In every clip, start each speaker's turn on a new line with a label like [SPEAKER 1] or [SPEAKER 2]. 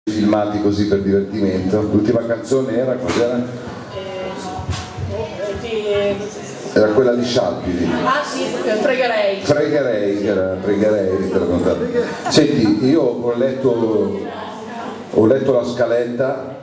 [SPEAKER 1] filmati così per divertimento. L'ultima canzone era cos'era? Era quella di Scialpidi.
[SPEAKER 2] Ah sì, pregherei.
[SPEAKER 1] Pregherei, era pregherei per raccontare. Senti, io ho letto la scaletta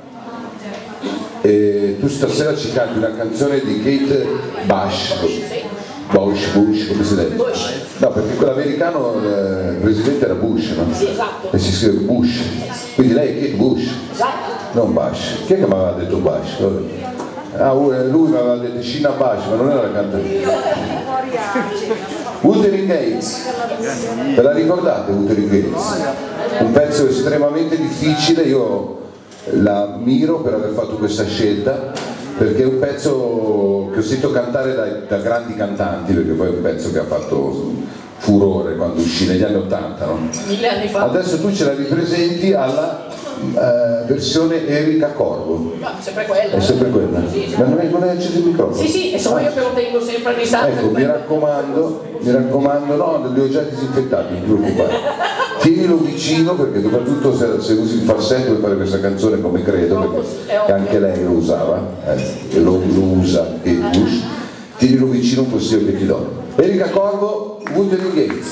[SPEAKER 1] e tu stasera ci canti una canzone di Kate Bush, come si dice?
[SPEAKER 2] Bush.
[SPEAKER 1] No, perché quell'americano, il presidente era Bush, no?
[SPEAKER 2] Sì, esatto.
[SPEAKER 1] E si scrive Bush, quindi lei è Kate Bush,
[SPEAKER 2] Esatto.
[SPEAKER 1] non Bush. Chi è che mi aveva detto Bush? Ah, lui mi aveva detto Sheena Bush, ma non era la cantante. Wuthering Heights, ve la ricordate Wuthering Heights? Un pezzo estremamente difficile, io la ammiro per aver fatto questa scelta, perché è un pezzo che ho sentito cantare da grandi cantanti, perché poi è un pezzo che ha fatto furore quando uscì negli anni '80, no?
[SPEAKER 2] 1000 anni fa.
[SPEAKER 1] Adesso tu ce la ripresenti alla versione Erika Corbo.
[SPEAKER 2] No, sempre quella.
[SPEAKER 1] È sempre quella?
[SPEAKER 2] Sì, sì.
[SPEAKER 1] Ma non hai acceso il microfono?
[SPEAKER 2] Sì, sì, e sono io che lo tengo sempre a distanza.
[SPEAKER 1] Ecco, mi raccomando, no, li ho già disinfettati, non ti preoccupare. Tienilo vicino, perché soprattutto se usi il falsetto per fare questa canzone come credo, perché anche lei lo usava, lo usa Kate Bush, tienilo vicino un consiglio che ti do. Erika Corbo, Wuthering Heights.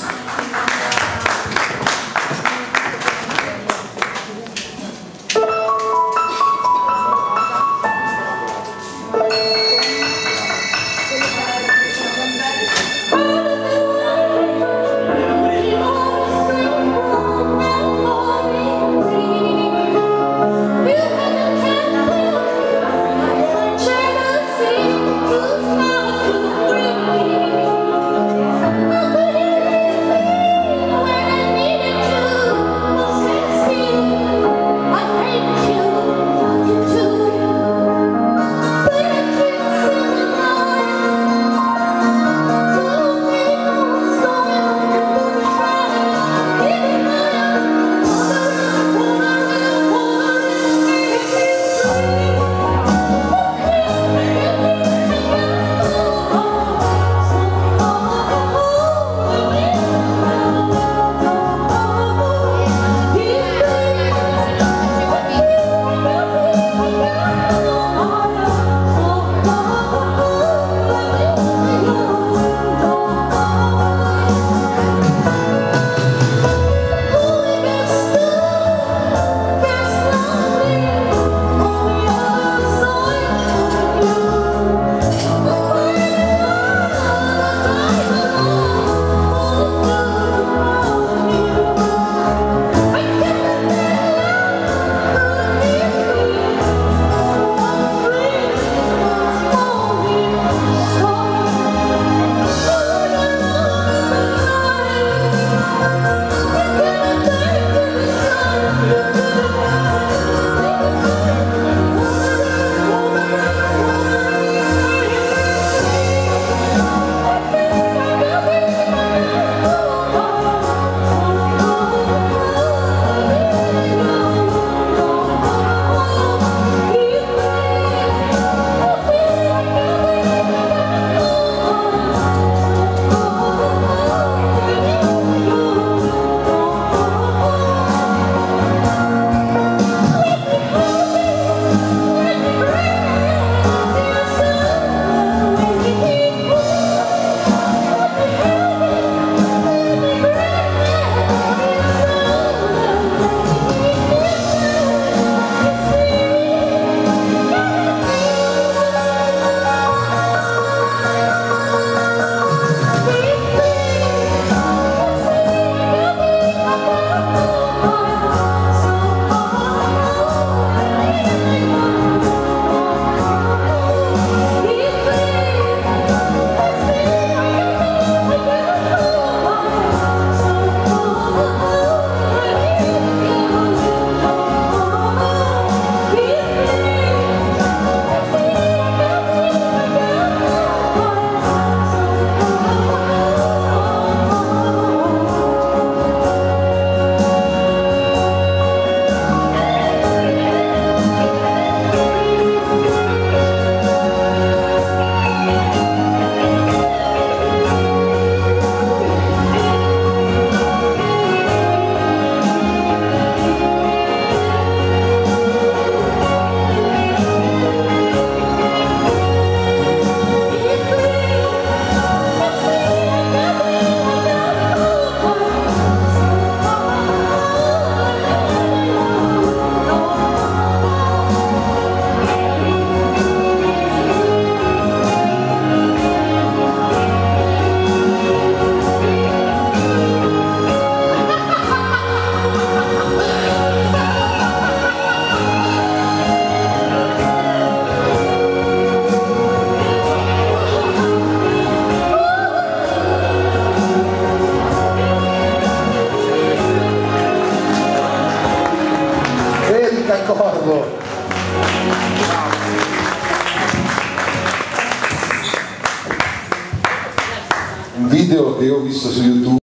[SPEAKER 1] che io ho visto su YouTube.